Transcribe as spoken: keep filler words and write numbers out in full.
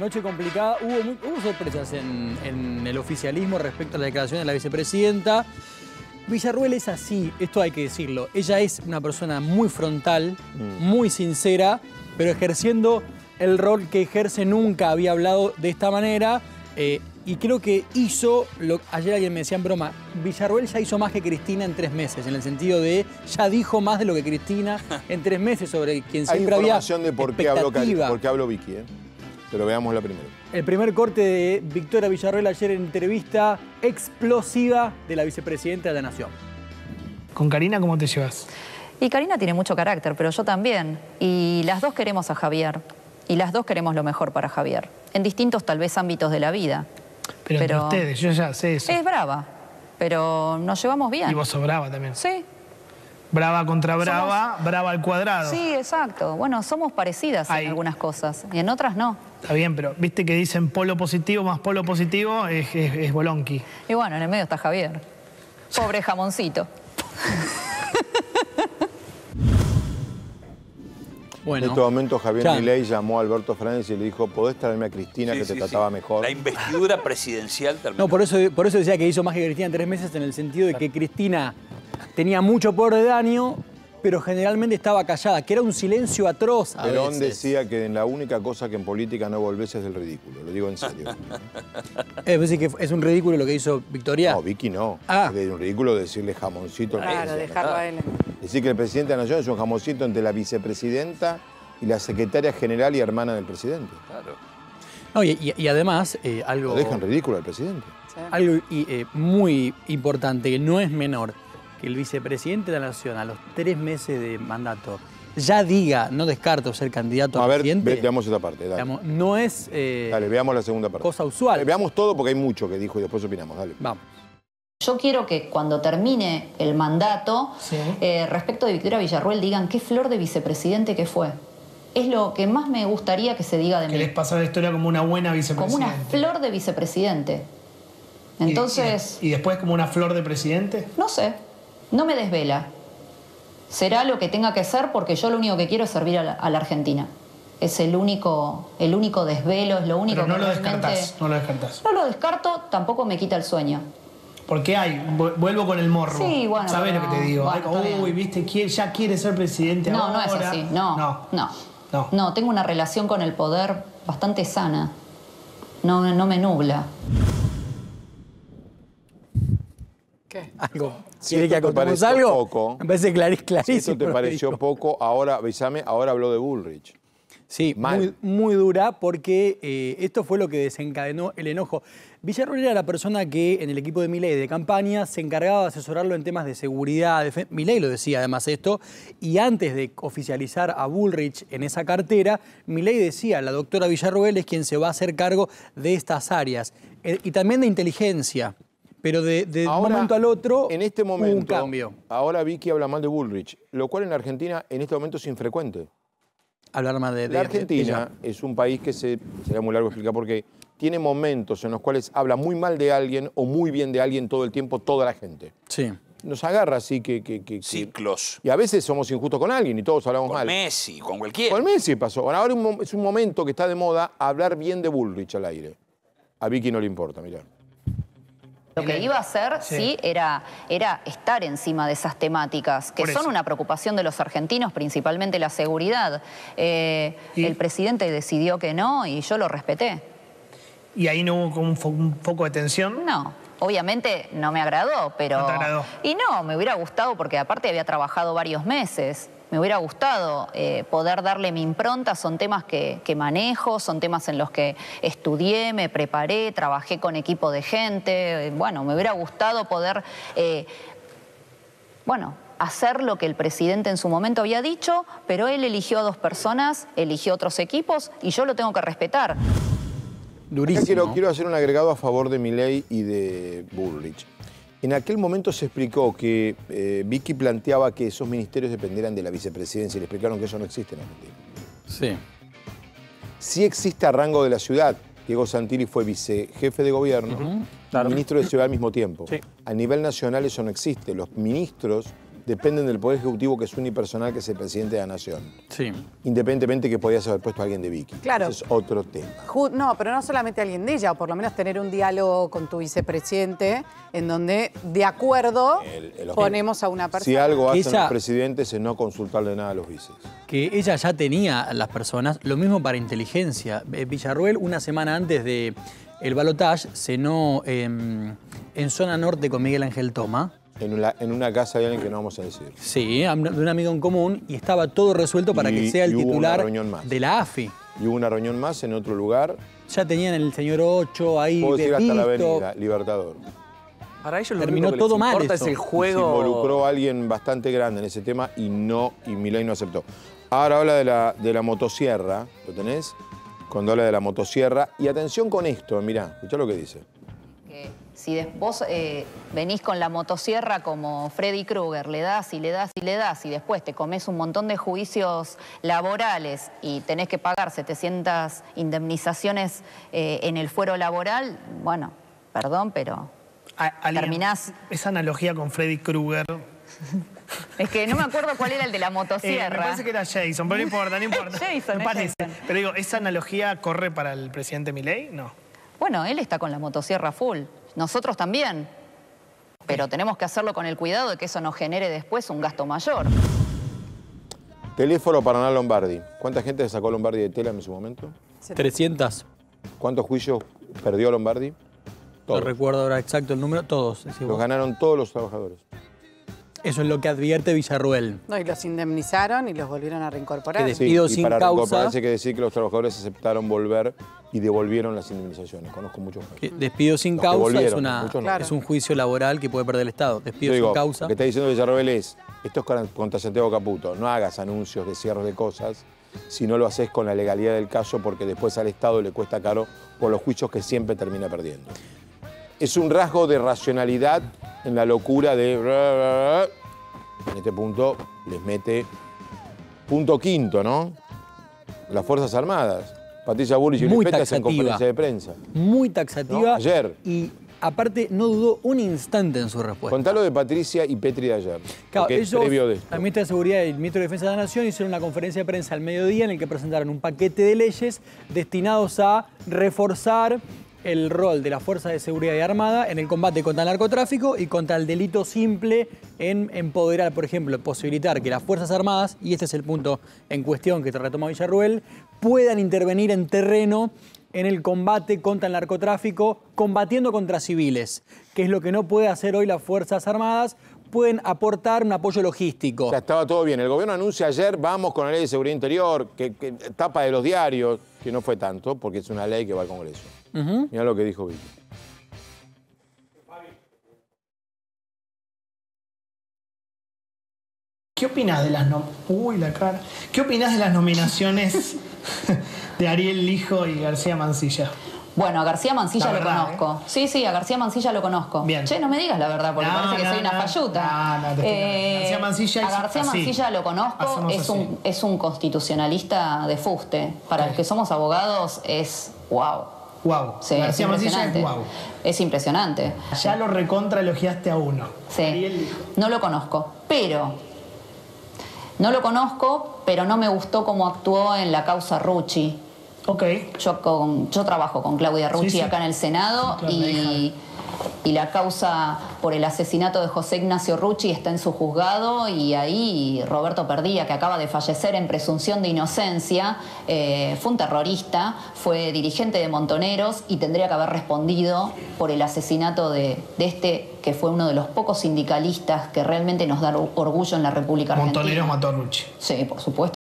Noche complicada. Hubo, muy, hubo sorpresas en, en el oficialismo respecto a la declaración de la vicepresidenta. Villarruel es así, esto hay que decirlo. Ella es una persona muy frontal, mm. muy sincera, pero ejerciendo el rol que ejerce nunca había hablado de esta manera. Eh, y creo que hizo, lo, ayer alguien me decía en broma, Villarruel ya hizo más que Cristina en tres meses, en el sentido de ya dijo más de lo que Cristina en tres meses sobre quien siempre había información de por qué habló, por qué habló Vicky, ¿eh? Pero veamos la primera. El primer corte de Victoria Villarruel ayer en entrevista explosiva de la vicepresidenta de la Nación. ¿Con Karina cómo te llevas? Y Karina tiene mucho carácter, pero yo también. Y las dos queremos a Javier. Y las dos queremos lo mejor para Javier. En distintos, tal vez, ámbitos de la vida. Pero, pero entre ustedes, yo ya sé eso. Es brava, pero nos llevamos bien. Y vos sos brava también. Sí. Brava contra brava, somos... brava al cuadrado. Sí, exacto. Bueno, somos parecidas Ahí. en algunas cosas y en otras no. Está bien, pero viste que dicen polo positivo más polo positivo es, es, es bolonqui. Y bueno, en el medio está Javier. Pobre jamoncito. Bueno, en este momento Javier ya. Milei llamó a Alberto Fernández y le dijo, ¿podés traerme a Cristina sí, que sí, te trataba sí. mejor? La investidura presidencial terminó. No, por eso, por eso decía que hizo más que Cristina en tres meses, en el sentido de que Cristina tenía mucho poder de daño, pero generalmente estaba callada, que era un silencio atroz a Perón veces. decía que la única cosa que en política no volvés es del ridículo, lo digo en serio. Es decir, que es un ridículo lo que hizo Victoria. No, Vicky no. Ah. Es un ridículo decirle jamoncito. Claro, dejarlo a él. Decir que el presidente de la Nación es un jamoncito entre la vicepresidenta y la secretaria general y hermana del presidente. Claro. No, y, y, y además, eh, algo... Lo dejan ridículo al presidente. Sí. Algo y, eh, muy importante, que no es menor, que el vicepresidente de la Nación a los tres meses de mandato ya diga, no descarto ser candidato no, a, a ver, presidente. Ve, veamos esta parte, dale. Digamos, no es... Eh, dale, veamos la segunda parte. Cosa usual. Dale, veamos todo porque hay mucho que dijo y después opinamos, dale. Vamos. Yo quiero que cuando termine el mandato, sí. eh, respecto de Victoria Villarruel, digan qué flor de vicepresidente que fue. Es lo que más me gustaría que se diga de mí. Que les pasa la historia como una buena vicepresidente. Como una flor de vicepresidente. Entonces... ¿Y, y, y después como una flor de presidente? No sé. No me desvela. Será lo que tenga que ser porque yo lo único que quiero es servir a la, a la Argentina. Es el único, el único desvelo, es lo único Pero no que lo realmente... descartás, no lo descartás. No lo descarto, tampoco me quita el sueño. Porque hay, vuelvo con el morro. Sí, bueno. ¿Sabés pero, lo que te digo? Bueno, hay, uy, viste, ya quiere ser presidente no, ahora. No, no es así. No, no, no. No, no tengo una relación con el poder bastante sana. No, no me nubla. ¿Qué? Algo. Si ¿Quiere que acontemos algo? Poco, me parece clarísimo. Si esto te pareció poco, ahora, avísame, ahora habló de Bullrich. Sí, muy, muy dura porque eh, esto fue lo que desencadenó el enojo. Villarruel era la persona que en el equipo de Milei de campaña se encargaba de asesorarlo en temas de seguridad. De Milei lo decía además esto. Y antes de oficializar a Bullrich en esa cartera, Milei decía, la doctora Villarruel es quien se va a hacer cargo de estas áreas. Eh, y también de inteligencia. Pero de, de ahora, un momento al otro, en este momento, hubo un cambio. Ahora Vicky habla mal de Bullrich, lo cual en la Argentina en este momento es infrecuente. Hablar más de, de La Argentina de es un país que se, sería muy largo explicar porque tiene momentos en los cuales habla muy mal de alguien o muy bien de alguien todo el tiempo, toda la gente. Sí. Nos agarra así que... que, que Ciclos. Que, y a veces somos injustos con alguien y todos hablamos con mal. Con Messi, con cualquiera. Con Messi pasó. Ahora es un momento que está de moda hablar bien de Bullrich al aire. A Vicky no le importa, mirá. Lo que iba a hacer, sí, sí era, era estar encima de esas temáticas, que son una preocupación de los argentinos, principalmente la seguridad. Eh, el presidente decidió que no y yo lo respeté. ¿Y ahí no hubo como un, fo un foco de tensión? No, obviamente no me agradó, pero... ¿No te agradó? Y no, me hubiera gustado porque aparte había trabajado varios meses. Me hubiera gustado eh, poder darle mi impronta, son temas que, que manejo, son temas en los que estudié, me preparé, trabajé con equipo de gente. Bueno, me hubiera gustado poder, eh, bueno, hacer lo que el presidente en su momento había dicho, pero él eligió a dos personas, eligió otros equipos y yo lo tengo que respetar. Durísimo. Quiero, quiero hacer un agregado a favor de Milei y de Bullrich. En aquel momento se explicó que eh, Vicky planteaba que esos ministerios dependieran de la vicepresidencia y le explicaron que eso no existe en Argentina. Sí. Sí existe a rango de la ciudad. Diego Santilli fue vicejefe de gobierno, uh-huh, claro. ministro de ciudad al mismo tiempo. Sí. A nivel nacional eso no existe. Los ministros dependen del Poder Ejecutivo, que es unipersonal, que es el presidente de la Nación. Sí. Independientemente que podías haber puesto a alguien de Vicky. Claro. Ese es otro tema. No, pero no solamente alguien de ella, o por lo menos tener un diálogo con tu vicepresidente en donde, de acuerdo, El- el- ponemos a una persona. Si algo hacen Esa- los presidentes es no consultarle nada a los vices. Que ella ya tenía a las personas, lo mismo para inteligencia. Eh, Villarruel, una semana antes de el balotaje, cenó eh, en zona norte con Miguel Ángel Toma. En una, en una casa de alguien que no vamos a decir. Sí, de un amigo en común, y estaba todo resuelto para Y- que sea el y hubo una titular reunión más. de la A F I. Y hubo una reunión más en otro lugar. Ya tenían el señor Ocho ahí Puedo decir hasta la visto. avenida, Libertador. Para ellos lo Terminó único que todo les mal importa eso. es el Se juego. involucró a alguien bastante grande en ese tema y no, y Milei no aceptó. Ahora habla de la, de la motosierra, ¿lo tenés? Cuando habla de la motosierra. Y atención con esto, mirá, escuchá lo que dice. Que si des- vos eh, venís con la motosierra como Freddy Krueger, le das y le das y le das y después te comes un montón de juicios laborales y tenés que pagar setecientas indemnizaciones eh, en el fuero laboral, bueno, perdón, pero A- alguien- terminás... Esa analogía con Freddy Krueger. Es que no me acuerdo cuál era el de la Eh, me motosierra. parece que era Jason, pero no importa, no importa. Jason, me es parece. Jason. Pero digo, ¿esa analogía corre para el presidente Milei? No. Bueno, él está con la motosierra full. Nosotros también. Pero tenemos que hacerlo con el cuidado de que eso nos genere después un gasto mayor. Teléfono para Hernán Lombardi. ¿Cuánta gente sacó a Lombardi de tela en su momento? trescientos. ¿Cuántos juicios perdió Lombardi? No Todos. recuerdo ahora exacto el número. Todos. decís Los vos. ganaron todos los trabajadores. Eso es lo que advierte Villarruel. No, y los indemnizaron y los volvieron a reincorporar. Que Despido y sin para causa. reincorporarse hay que decir que los trabajadores aceptaron volver y devolvieron las indemnizaciones. Conozco muchos casos. Que despido sin Los que causa es, volvieron, una, muchos no. Claro. es un juicio laboral que puede perder el Estado. Yo Despido digo, sin causa. lo que está diciendo Villarroel es, esto es con- contra Santiago Caputo, no hagas anuncios de cierre de cosas si no lo haces con la legalidad del caso, porque después al Estado le cuesta caro por los juicios que siempre termina perdiendo. Es un rasgo de racionalidad en la locura de... En este punto les mete punto quinto, ¿no? Las Fuerzas Armadas. Patricia Bullrich y Muy Lipeta en taxativa. conferencia de prensa. Muy taxativa. No, ayer. Y aparte no dudó un instante en su respuesta. Contalo de Patricia y Petri de ayer. Claro, porque es ellos, previo de esto. la ministra de Seguridad y el ministro de Defensa de la Nación hicieron una conferencia de prensa al mediodía en el que presentaron un paquete de leyes destinados a reforzar el rol de las Fuerzas de Seguridad y Armada en el combate contra el narcotráfico y contra el delito simple en empoderar, por ejemplo, posibilitar que las Fuerzas Armadas, y este es el punto en cuestión que te retoma Villarruel, puedan intervenir en terreno en el combate contra el narcotráfico, combatiendo contra civiles, que es lo que no puede hacer hoy las Fuerzas Armadas. Pueden aportar un apoyo logístico. O sea, estaba todo bien. El gobierno anuncia ayer, vamos con la ley de seguridad interior, que, que tapa de los diarios, que no fue tanto, porque es una ley que va al Congreso. Ujú. Mirá lo que dijo Vicky. ¿Qué opinas de las nom- Uy, la cara. ¿Qué opinas de las nominaciones de Ariel Lijo y García Mancilla? Bueno, a García Mancilla La lo verdad, conozco. Sí, sí, a García Mancilla lo conozco. Bien. Che, no me digas la verdad, porque No, parece que no, soy una no. falluta. No, no, te estoy- García Mancilla a es García así. Mancilla lo conozco, Hacemos es así. un, es un constitucionalista de fuste. Para los que somos abogados es wow. Wow. Sí, García es Mancilla es impresionante. wow. Es impresionante. Ya lo recontra elogiaste a uno. Sí. Ariel Lijo. No lo conozco, pero no lo conozco, pero no me gustó cómo actuó en la causa Rucci. Ok. Yo, con, yo trabajo con Claudia Rucci Sí, sí. acá en el Senado Claro, la hija y, y la causa por el asesinato de José Ignacio Rucci está en su juzgado y ahí Roberto Perdía, que acaba de fallecer en presunción de inocencia, eh, fue un terrorista, fue dirigente de Montoneros y tendría que haber respondido por el asesinato de, de este, que fue uno de los pocos sindicalistas que realmente nos da orgullo en la República Argentina. Montoneros mató a Rucci. Sí, por supuesto.